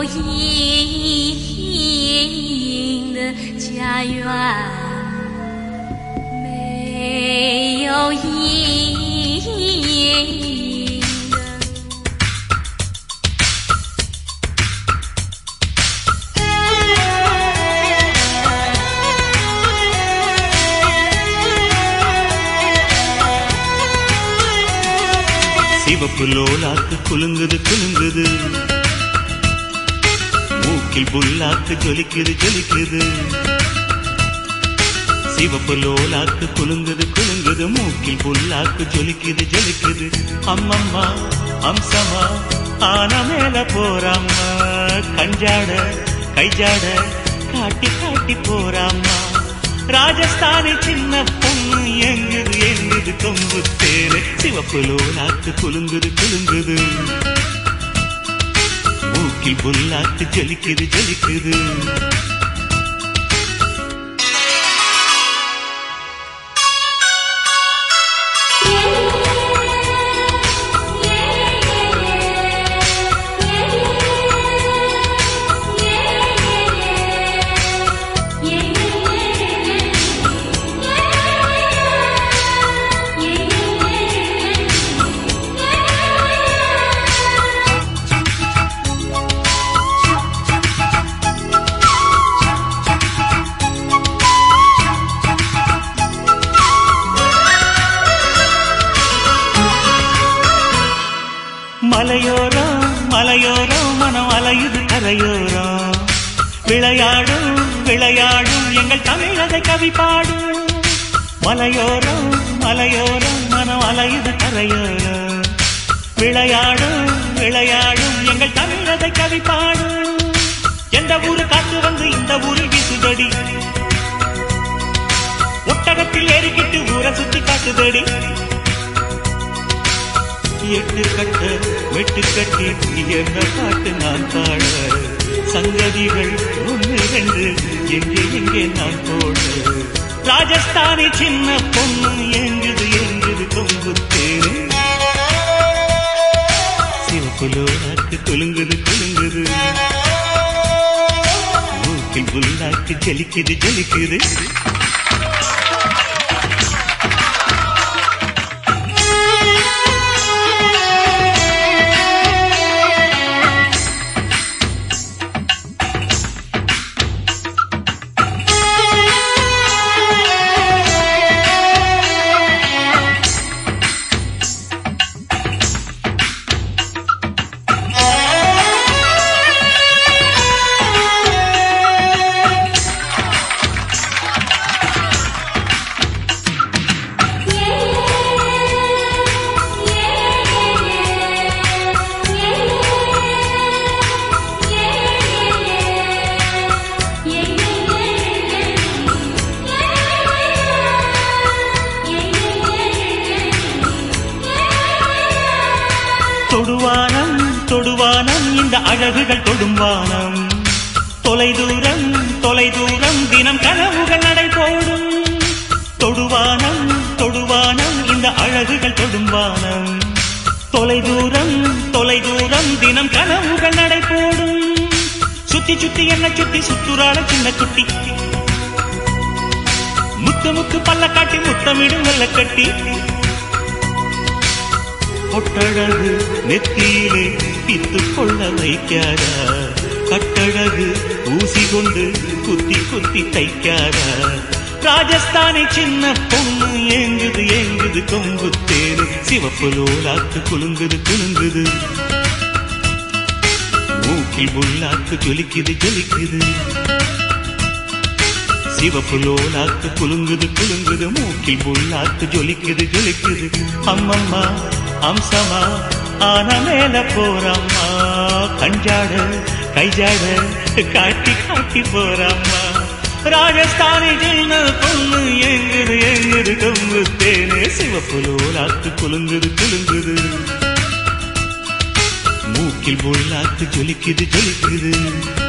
阴的家园，没有阴的。 சிவப்பு லோலாக்கு குலுங்குது குலுங்குது, மூக்கில் புல்லாக்கு ஜொலிக்குது ஜொலிக்குது. சிவப்பு லோலாக்கு குலுங்குது குலுங்குது, மூக்கில் புல்லாக்கு ஜொலிக்குது ஜொலிக்குது. அம்மம்மா அம்சமா ஆன மேல போறாம்மா, கஞ்சாட கைஜாட காட்டி காட்டி போறாம்மா. ராஜஸ்தானி சின்ன பொண்ணு எங்குது எங்குது கொம்பு தேரு. சிவப்பு லோலாக்கு குலுங்குது குலுங்குது, மூக்கில் புல்லாக்கு ஜொலிக்குது ஜொலிக்குது. மலையோரம் மலையோரம் மனம் அலையுது கரையோரம், விளையாடும் விளையாடும் எங்கள் தமிழகை கவி பாடும். மலையோரம் மலையோரம் மனம் அலையுது கரையோரம், விளையாடும் விளையாடும் எங்கள் தமிழகை கவி பாடும். எந்த ஊரு காத்து வந்து இந்த ஊரில் வீசுதடி, ஒட்டகத்தில் ஏறிக்கிட்டு ஊரை சுத்தி காட்டுதடி. எட்டு கட்ட வெட்டு கட்டி என்ன பாட்டு நான் பாட, சங்கதிகள் ஒன்று ரெண்டு எங்கே எங்கே நான் போட. ராஜஸ்தானி சின்ன பொண்ணு எங்குது எங்குது கொம்பு தேரு. சிவப்பு லோலாக்கு குலுங்குது குலுங்குது, மூக்கில் புல்லாக்கு ஜலிக்குது ஜலிக்குது. தொடுவானம் தொடுவானம் இந்த அழகுகள் தொடும்வானம், தொலைதூரம் தொலைதூரம் தினம் கனவுகள் நடைபோடும். தொடுவானம் தொடுவானம் இந்த அழகுகள் தொடும்வானம், தொலைதூரம் தொலைதூரம் தினம் கனவுகள் நடைபோடும். சுத்தி சுத்தி என்ன சுத்தி சுத்துறாள சின்ன குட்டி, முத்து முத்து பல்ல காட்டி முத்தமிடும் வெள்ள கட்டி. பொட்டழகு நெத்தியிலே பித்து கொள்ள வைக்காதா, கட்டழகு ஊசி கொண்டு குத்தி குத்தி தைக்காதா. ராஜஸ்தானி சின்ன பொண்ணு ஏங்குது ஏங்குது கொம்பு தேரு. சிவப்பு லோலாக்கு குலுங்குது குலுங்குது, மூக்கில் புல்லாக்கு ஜொலிக்குது ஜொலிக்குது. சிவப்பு லோலாக்கு குலுங்குது குலுங்குது, மூக்கில் புல்லாக்கு ஜொலிக்குது ஜொலிக்குது. அம்மம்மா அம்சமா ஆன மேல போறாம்மா, கஞ்சாட கைஜாட காட்டி காட்டி போறாம்மா. ராஜஸ்தானி சின்ன பொண்ணு எங்குது எங்குது கொம்பு தேனே. சிவப்பு லோலாக்கு குலுங்குது குலுங்குது, மூக்கில் புல்லாக்கு ஜொலிக்குது ஜொலிக்குது.